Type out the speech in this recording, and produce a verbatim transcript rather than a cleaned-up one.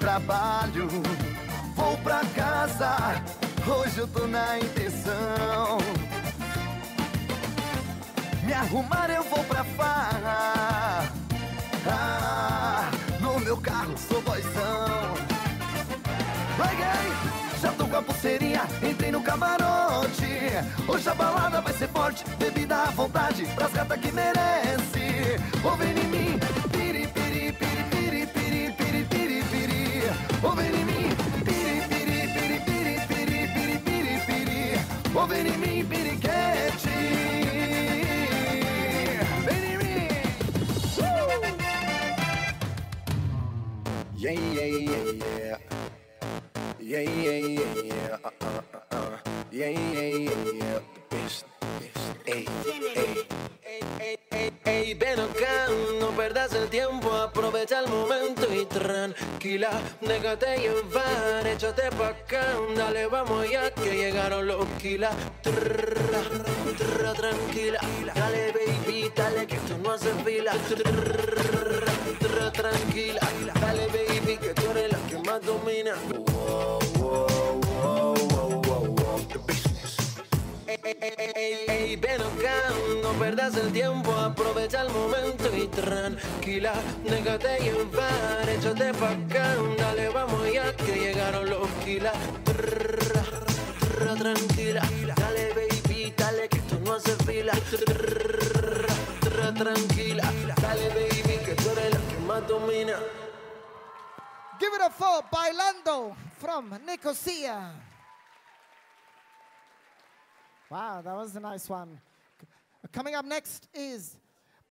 trabalho, vou pra casa, hoje eu tô na intenção. Me arrumar eu vou pra farra, ah, no meu carro sou boizão. Larguei, já tô com a pulseirinha, entrei no camarote. Hoje a balada vai ser forte, bebida à vontade, pras gatas que merece. Ou vem em mim, piri, piri, piri, piri, piri, piri, piri, piri. Ou vem em mim, piri, piri, piri, piri, piri, piri, piri, piri. Ou vem em mim, piriquete. Vem em mim. Uh! Yeah, yeah, yeah, yeah. Yeah, yeah, yeah, yeah, uh, uh, uh, uh. Yeah, yeah, yeah, yeah, the best, best, ey, ey, ey, ey, ey, ven acá, no perdas el tiempo, aprovecha el momento y tranquila, déjate llevar, échate pa' acá, dale, vamos ya que llegaron los kilas, trrra, trrra, tranquila, dale baby, dale que esto no hace fila, trrra, trrra, tranquila, dale baby que tú eres la que más domina. Wow, wow, wow, wow, wow, wow. The business. Ey, ey, ey, ey, ey, ven acá, no perdas el tiempo, aprovecha el momento y tranquila, déjate llevar, échate pa' acá, dale, vamos ya que llegaron los kilas, trrra, trrra, tranquila, dale baby, dale que esto no hace fila, trrra, trrra, tranquila, dale baby que tú eres la que más domina. Give it up for Bailando from Nicosia. Wow, that was a nice one. Coming up next is